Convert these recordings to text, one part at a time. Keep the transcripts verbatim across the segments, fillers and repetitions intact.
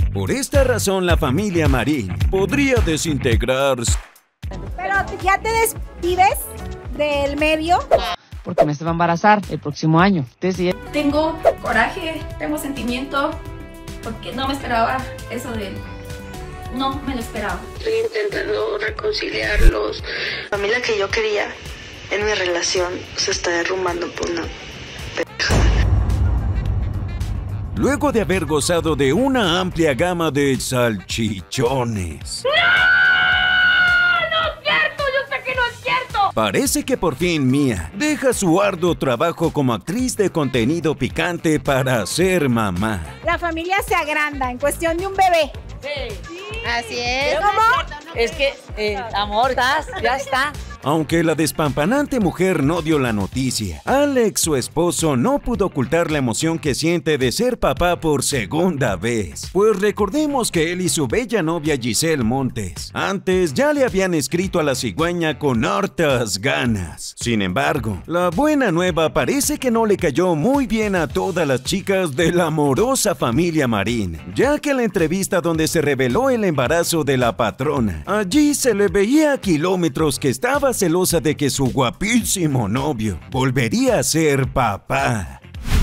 Por esta razón, la familia Marín podría desintegrarse. Pero ya te despides del medio. Porque me se va a embarazar el próximo año. Entonces, ya... Tengo coraje, tengo sentimiento, porque no me esperaba eso de él. No me lo esperaba. Estoy intentando reconciliarlos. La familia que yo quería en mi relación se está derrumbando por una pendejada. Luego de haber gozado de una amplia gama de salchichones. ¡No! ¡No es cierto! ¡Yo sé que no es cierto! Parece que por fin Mía deja su arduo trabajo como actriz de contenido picante para ser mamá. La familia se agranda en cuestión de un bebé. Sí. Así es. ¿Cómo? Es que, eh, amor, ¿estás? Ya está. Aunque la despampanante mujer no dio la noticia, Alex, su esposo, no pudo ocultar la emoción que siente de ser papá por segunda vez. Pues recordemos que él y su bella novia Giselle Montes antes ya le habían escrito a la cigüeña con hartas ganas. Sin embargo, la buena nueva parece que no le cayó muy bien a todas las chicas de la amorosa familia Marín, ya que en la entrevista donde se reveló el embarazo de la patrona, allí se le veía a kilómetros que estaba celosa de que su guapísimo novio volvería a ser papá.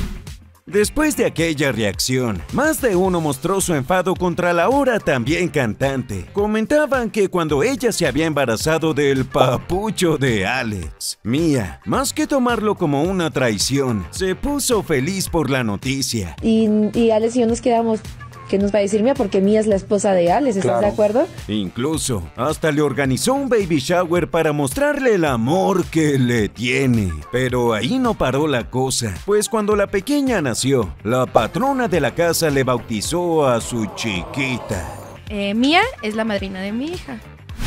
Después de aquella reacción, más de uno mostró su enfado contra la ahora también cantante. Comentaban que cuando ella se había embarazado del papucho de Alex, Mía, más que tomarlo como una traición, se puso feliz por la noticia. Y, y Alex y yo nos quedamos... ¿Qué nos va a decir Mía? Porque Mía es la esposa de Alex, ¿estás Claro. de acuerdo? Incluso, hasta le organizó un baby shower para mostrarle el amor que le tiene. Pero ahí no paró la cosa, pues cuando la pequeña nació, la patrona de la casa le bautizó a su chiquita. Eh, Mía es la madrina de mi hija.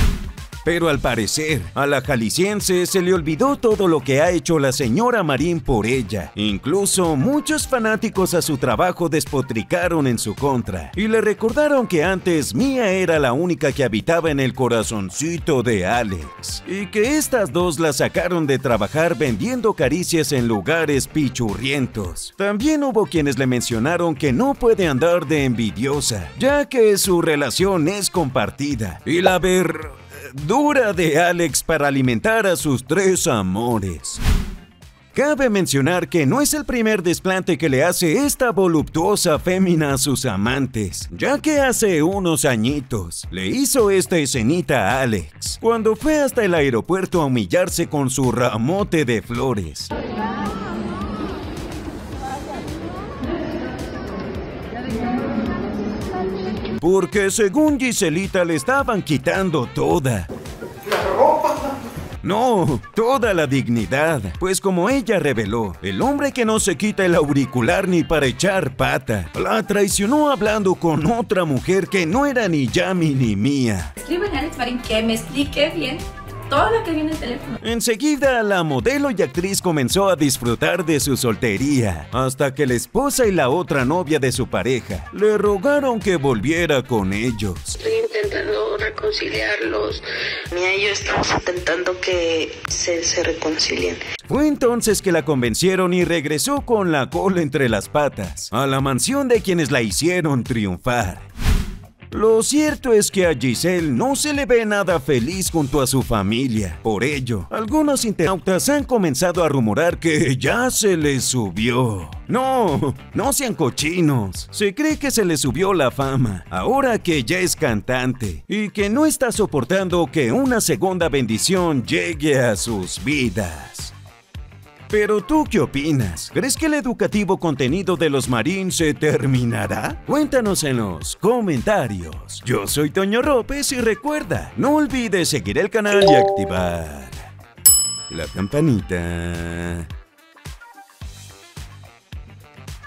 Pero al parecer, a la jalisciense se le olvidó todo lo que ha hecho la señora Marín por ella. Incluso muchos fanáticos a su trabajo despotricaron en su contra y le recordaron que antes Mía era la única que habitaba en el corazoncito de Alex y que estas dos la sacaron de trabajar vendiendo caricias en lugares pichurrientos. También hubo quienes le mencionaron que no puede andar de envidiosa, ya que su relación es compartida y la ver... dura de Alex para alimentar a sus tres amores. Cabe mencionar que no es el primer desplante que le hace esta voluptuosa fémina a sus amantes, ya que hace unos añitos le hizo esta escenita a Alex, cuando fue hasta el aeropuerto a humillarse con su ramote de flores. Porque según Giselita le estaban quitando toda. La ropa. No, toda la dignidad. Pues como ella reveló, el hombre que no se quita el auricular ni para echar pata, la traicionó hablando con otra mujer que no era ni Yami ni Mía. Escriben a Alex Marín que me explique bien todo lo que viene en el teléfono. Enseguida, la modelo y actriz comenzó a disfrutar de su soltería, hasta que la esposa y la otra novia de su pareja le rogaron que volviera con ellos. Estoy intentando reconciliarlos. Mía y yo estamos intentando que se, se reconcilien. Fue entonces que la convencieron y regresó con la cola entre las patas a la mansión de quienes la hicieron triunfar. Lo cierto es que a Giselle no se le ve nada feliz junto a su familia. Por ello, algunos internautas han comenzado a rumorar que ya se le subió. No, no sean cochinos. Se cree que se le subió la fama, ahora que ya es cantante, y que no está soportando que una segunda bendición llegue a sus vidas. Pero ¿tú qué opinas? ¿Crees que el educativo contenido de los Marín se terminará? Cuéntanos en los comentarios. Yo soy Toño López y recuerda, no olvides seguir el canal y activar la campanita.